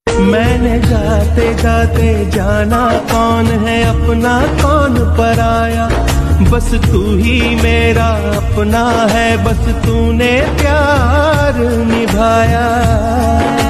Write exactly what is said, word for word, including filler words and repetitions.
मैंने जाते जाते जाना कौन है अपना कौन पराया, बस तू ही मेरा अपना है, बस तूने प्यार निभाया।